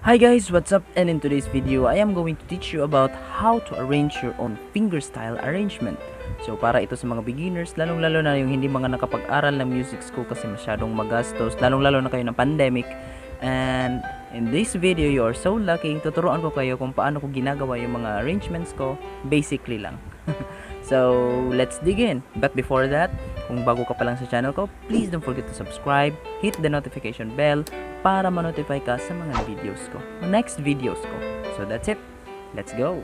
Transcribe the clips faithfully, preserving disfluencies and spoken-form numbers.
Hi guys, what's up? And in today's video, I am going to teach you about how to arrange your own fingerstyle arrangement. So para ito sa mga beginners, lalong-lalo na yung hindi mga nakapag-aral ng music school kasi masyadong magastos, lalong-lalo na kayo ng pandemic. And in this video, you are so lucky. Tuturuan ko kayo kung paano ko ginagawa yung mga arrangements ko, basically lang. So, let's dig in. But before that, kung bago ka pa lang sa channel ko, please don't forget to subscribe, hit the notification bell para ma-notify ka sa mga videos ko, next videos ko. So that's it. Let's go.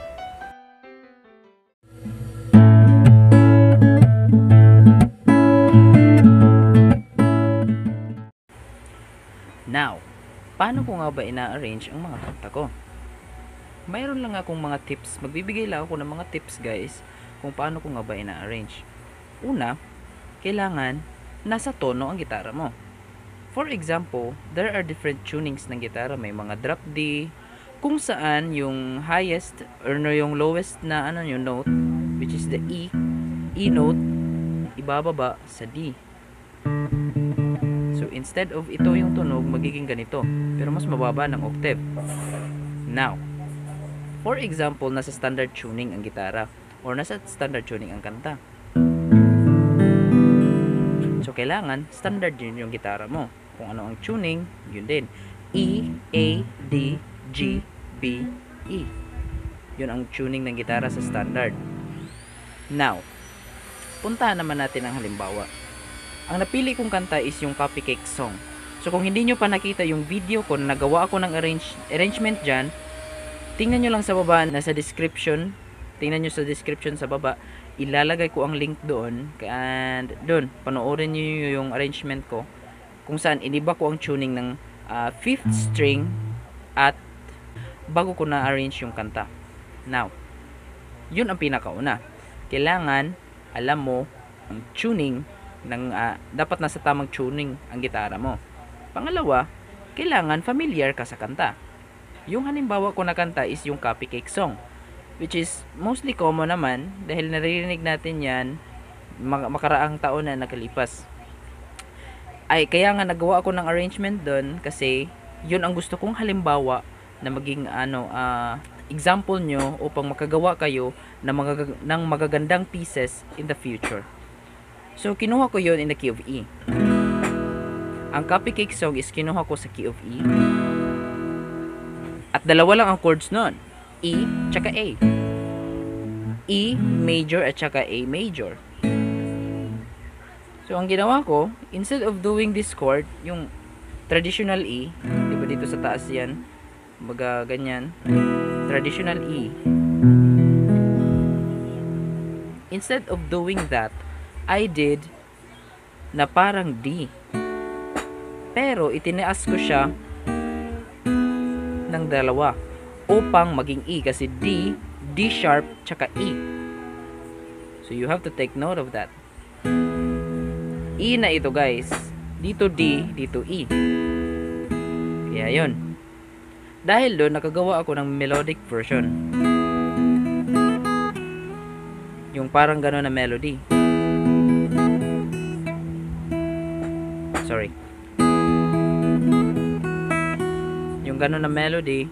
Now, paano ko nga ba ina-arrange ang mga kanta ko? Mayroon lang akong mga tips. Magbibigay lang ako ng mga tips, guys, kung paano ko nga ba ina-arrange. Una, kailangan nasa tono ang gitara mo. For example, there are different tunings ng gitara. May mga drop D, kung saan yung highest or no, yung lowest na ano yung note, which is the E, E note, ibababa sa D. So instead of ito yung tunog, magiging ganito, pero mas mababa ng octave. Now, for example, nasa standard tuning ang gitara or nasa standard tuning ang kanta. So kailangan standard yun yung gitara mo. Kung ano ang tuning, yun din. E, A, D, G, B, E. Yun ang tuning ng gitara sa standard. Now, puntahan naman natin ang halimbawa. Ang napili kong kanta is yung Cupcake Song. So kung hindi nyo pa nakita yung video ko na nagawa ako ng arrange, arrangement dyan, tingnan nyo lang sa baba, nasa description. Tingnan nyo sa description sa baba. Ilalagay ko ang link doon. And doon, panoorin nyo yung arrangement ko. Kung saan iniba ko ang tuning ng uh, fifth string at bago ko na-arrange yung kanta. Now, yun ang pinakauna. Kailangan alam mo ang tuning ng uh, dapat nasa tamang tuning ang gitara mo. Pangalawa, kailangan familiar ka sa kanta. Yung halimbawa ko na kanta is yung Cupcake Song, which is mostly common naman dahil naririnig natin yan mak makaraang taon na nakalipas. Ay kaya nga nagawa ako ng arrangement doon kasi yun ang gusto kong halimbawa na maging ano uh, example nyo upang makagawa kayo ng, mga, ng magagandang pieces in the future. So kinuha ko yun in the key of E. Ang Cupcake Song is kinuha ko sa key of E. At dalawa lang ang chords nun, E tsaka A. E major at tsaka A major. So ang ginawa ko, instead of doing this chord, yung traditional E, di ba dito sa taas yan, baga ganyan, traditional E. Instead of doing that, I did na parang D. Pero itinaas ko siya ng dalawa upang maging E kasi D, D sharp, tsaka E. So you have to take note of that. E na ito, guys. Dito D, dito E. Kaya yun. Dahil doon, nakagawa ako ng melodic version. Yung parang gano'n na melody. Sorry. Yung gano'n na melody.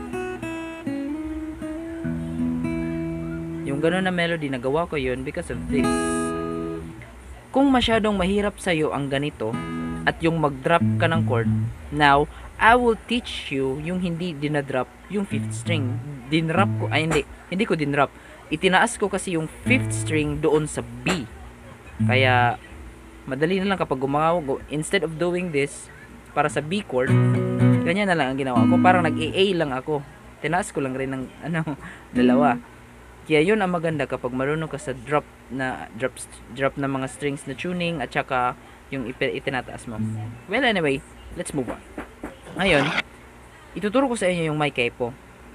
Yung gano'n na melody, nagawa ko yun because of this. Kung masyadong mahirap sa'yo ang ganito at yung mag-drop ka ng chord, now, I will teach you yung hindi dinadrop yung fifth string. Dinrop ko, ay hindi, hindi ko dinrop. Itinaas ko kasi yung fifth string doon sa B. Kaya, madali na lang kapag gumawa ko, instead of doing this, para sa B chord, ganyan na lang ang ginawa ko. Parang nag-A lang ako. Tinaas ko lang rin ng, ano, dalawa. Kaya yun ang maganda kapag marunong ka sa drop na drop drop na mga strings na tuning at saka yung itinataas mo. Well, anyway, let's move on. Ngayon, ituturo ko sa inyo yung mic capo.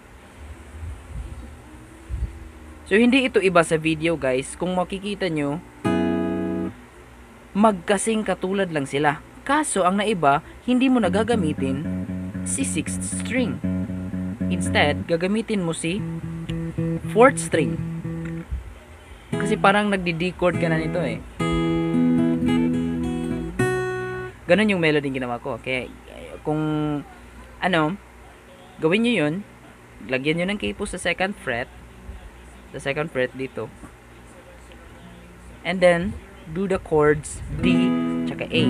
So hindi ito iba sa video, guys. Kung makikita nyo, magkasing katulad lang sila. Kaso ang naiba, hindi mo na gagamitin si sixth string. Instead, gagamitin mo si fourth string. Kasi parang nagdi-D chord ka na nito eh. Ganun yung melody ginawa ko. Kaya kung ano, gawin nyo yun. Lagyan nyo ng capo sa second fret. Sa second fret dito. And then, do the chords D, tsaka A.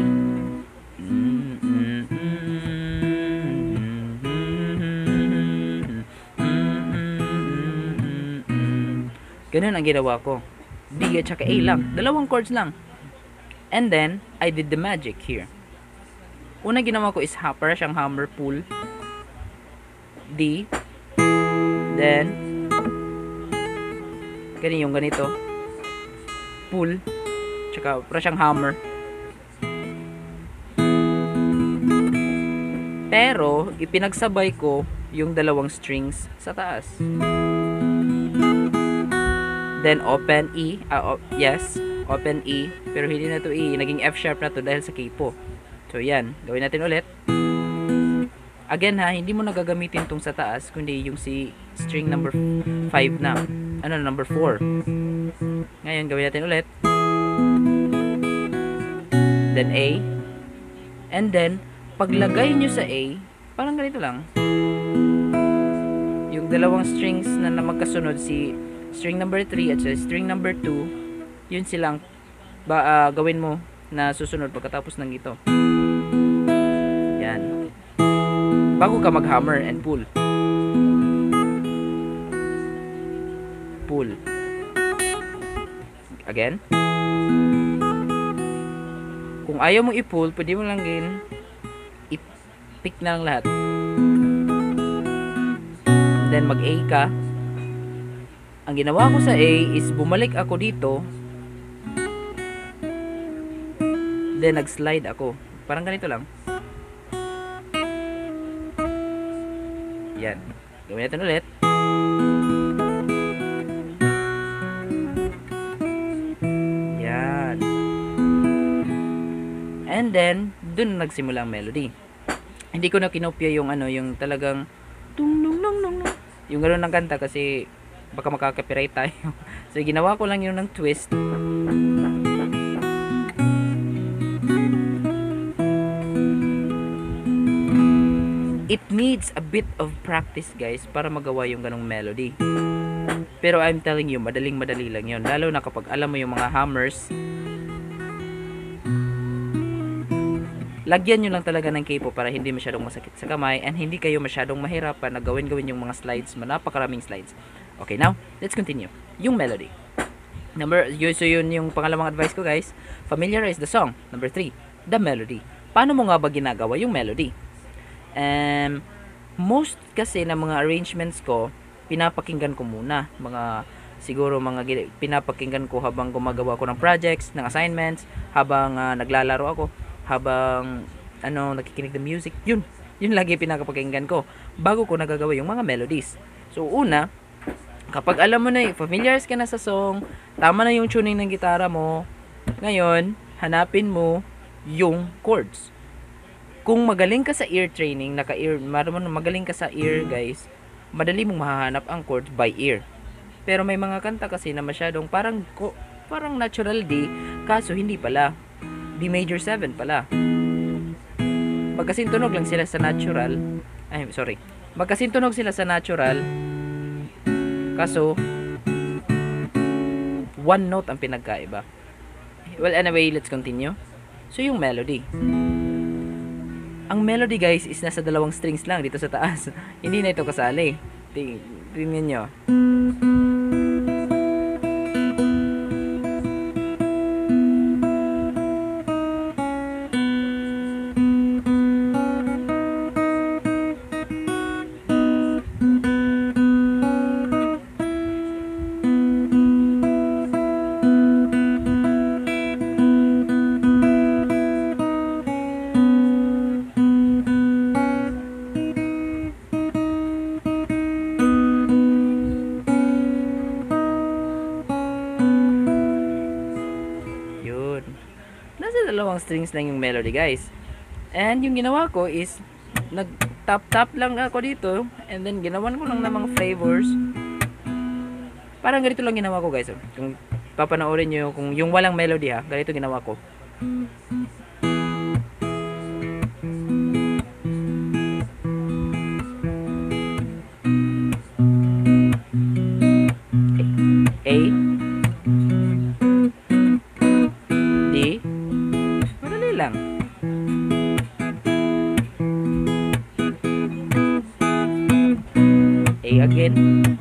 Ganun ang ginawa ko. D at tsaka A lang. Dalawang chords lang. And then, I did the magic here. Una ginawa ko is ha, para siyang hammer, pull. D. Then, ganyan yung ganito. Pull. Tsaka, para siyang hammer. Pero, ipinagsabay ko yung dalawang strings sa taas. Then, open E. Uh, op, yes, open E. Pero hindi na to E. Naging F sharp na to dahil sa capo. So, yan. Gawin natin ulit. Again ha, hindi mo nagagamitin tong sa taas, kundi yung si string number five na. Ano, number four. Ngayon, gawin natin ulit. Then A. And then, paglagay nyo sa A, parang ganito lang. Yung dalawang strings na, na magkasunod, si string number three at string number two, yun silang ba, uh, gawin mo na susunod pagkatapos ng ito. Yan. Bago ka mag-hammer and pull. Pull. Again. Kung ayaw mo i-pull, pwede mo lang gin i-pick na lang lahat. Then mag-A ka. Ang ginawa ko sa A is bumalik ako dito. Then nag-slide ako. Parang ganito lang. Yan. Gawin natin ulit. Yan. And then, dun nagsimula ang melody. Hindi ko na kinopya yung ano, yung talagang tung nung nung nung nung. Yung gano'n ng kanta kasi baka makaka-copyright tayo. So, ginawa ko lang yung ng twist. It needs a bit of practice guys para magawa yung ganong melody. Pero I'm telling you, madaling madali lang yun. Lalo na kapag alam mo yung mga hammers. Lagyan nyo lang talaga ng capo para hindi masyadong masakit sa kamay and hindi kayo masyadong mahirapan na gawin-gawin yung mga slides, napakaraming slides. Okay, now, let's continue. Yung melody. Number, so yun yung pangalawang advice ko guys. Familiarize the song. Number three, the melody. Paano mo nga ba ginagawa yung melody? Um, most kasi na mga arrangements ko, pinapakinggan ko muna. Mga, siguro mga pinapakinggan ko habang gumagawa ko ng projects, ng assignments, habang uh, naglalaro ako, habang ano, nakikinig ng music. Yun, yun lagi pinapakinggan ko bago ko nagagawa yung mga melodies. So una, kapag alam mo na, familiar ka na sa song, tama na yung tuning ng gitara mo, ngayon, hanapin mo yung chords. Kung magaling ka sa ear training, naka-ear, magaling ka sa ear guys, madali mong mahahanap ang chords by ear. Pero may mga kanta kasi na masyadong parang parang natural D, kaso hindi pala. D major seven pala. Magkasintunog lang sila sa natural. Ay, sorry. Magkasintunog sila sa natural. Kaso one note ang pinagkaiba. Well, anyway, let's continue. So yung melody. Ang melody guys is nasa dalawang strings lang dito sa taas. Hindi na ito kasali. Tingnan nyo. Dalawang strings lang yung melody guys. And yung ginawa ko is nag tap tap lang ako dito and then ginawan ko lang ng mga flavors. Parang ganito lang ginawa ko guys. Kung papanoorin nyo kung yung walang melody ha, ganito ginawa ko. A again.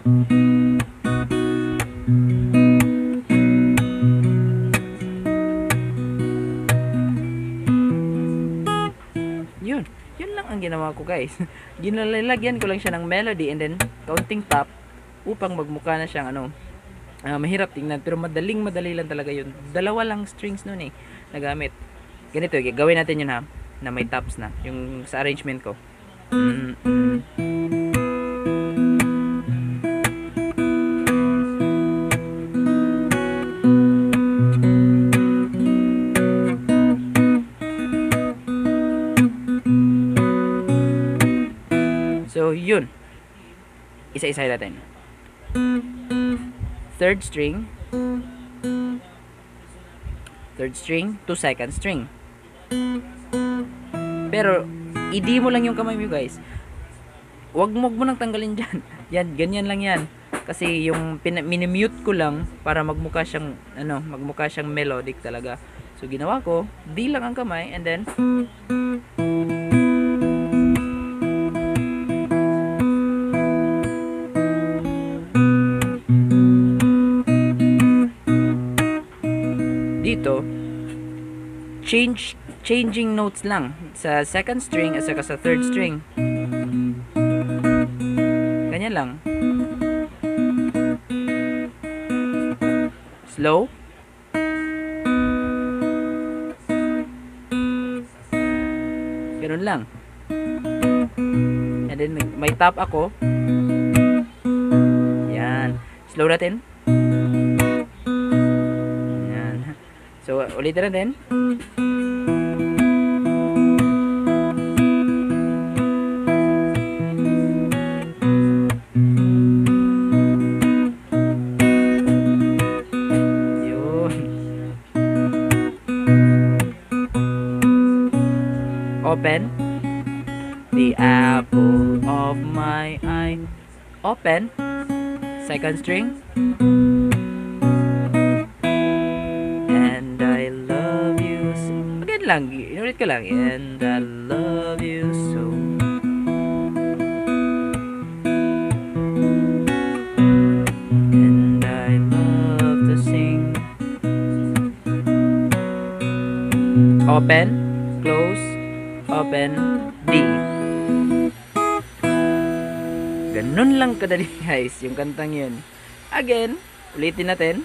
Yun. Yun lang ang ginawa ko, guys. Ginalagyan ko lang siya ng melody and then counting top upang magmukha na siyang ano, uh, mahirap tingnan pero madaling madali lang talaga yun. Dalawa lang strings nun eh nagamit. Ganito, gawin natin yun ha, na may tops na yung sa arrangement ko. Mm -mm. So yun, isa-isa natin. Third string, third string to second string. Pero i-D mo lang yung kamay mo, guys. Wag mo mo nang tanggalin dyan. Yan, ganyan lang yan. Kasi yung minimute ko lang para magmukha siyang ano, magmukha siyang melodic talaga. So ginawa ko, D lang ang kamay and then dito change changing notes lang sa second string at saka sa third string. Ganyan lang. Slow. Ganun lang. And then may, may tap ako. Yan. Slow natin. Yan. So ulitin natin. Open. The apple of my eye. Open. Second string. And I love you so. Again lang. Inulit ko lang. And I love you so. And I love to sing. Open. Close. Open, D. Ganun lang kadali, guys, yung kantang yun. Again, ulitin natin.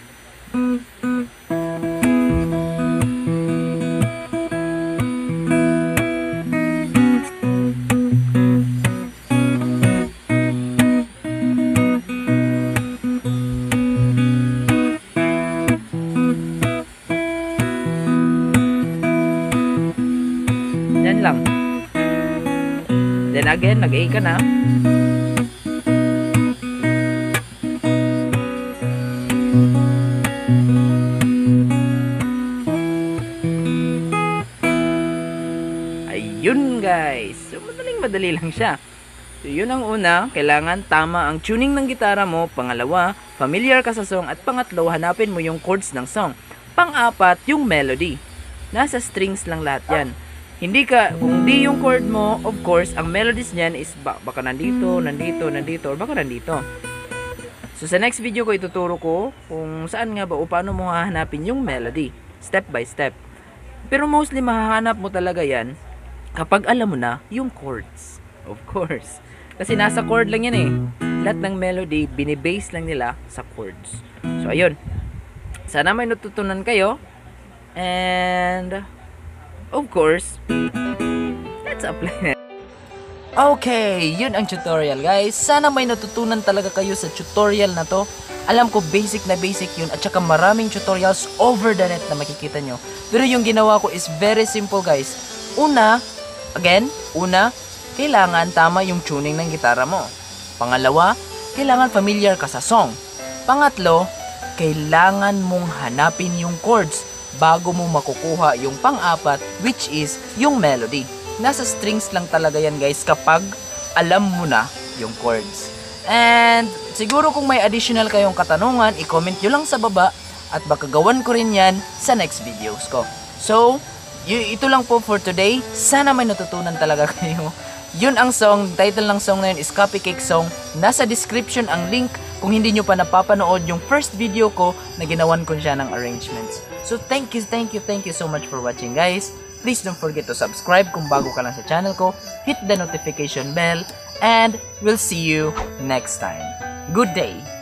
Yan lang. Then again, nag-A ka na. Ayun, guys. So, madaling madali lang siya. So, yun ang una. Kailangan tama ang tuning ng gitara mo. Pangalawa, familiar ka sa song. At pangatlo, hanapin mo yung chords ng song. Pang-apat, yung melody. Nasa strings lang lahat yan. Hindi ka, kung di yung chord mo, of course, ang melodies niyan is ba, baka nandito, nandito, nandito, or baka nandito. So, sa next video ko, ituturo ko kung saan nga ba o paano mo hahanapin yung melody. Step by step. Pero mostly, mahahanap mo talaga yan kapag alam mo na yung chords. Of course. Kasi nasa chord lang yan eh. Lahat ng melody, binibase lang nila sa chords. So, ayun. Sana may natutunan kayo. And of course, let's apply na. Okay, yun ang tutorial, guys. Sana may natutunan talaga kayo sa tutorial na to. Alam ko basic na basic yun at saka maraming tutorials over the net na makikita nyo. Pero yung ginawa ko is very simple, guys. Una, again, una, kailangan tama yung tuning ng gitara mo. Pangalawa, kailangan familiar ka sa song. Pangatlo, kailangan mong hanapin yung chords bago mo makukuha yung pang-apat, which is yung melody. Nasa strings lang talaga yan, guys, kapag alam mo na yung chords. And siguro kung may additional kayong katanungan, i-comment nyo lang sa baba at baka gawan ko rin yan sa next videos ko. So, ito lang po for today. Sana may natutunan talaga kayo. Yun ang song, title ng song na yun is Cupcake Song. Nasa description ang link kung hindi nyo pa napapanood yung first video ko na ginawan ko siya ng arrangements. So thank you, thank you, thank you so much for watching guys. Please don't forget to subscribe kung bago ka lang sa channel ko. Hit the notification bell and we'll see you next time. Good day!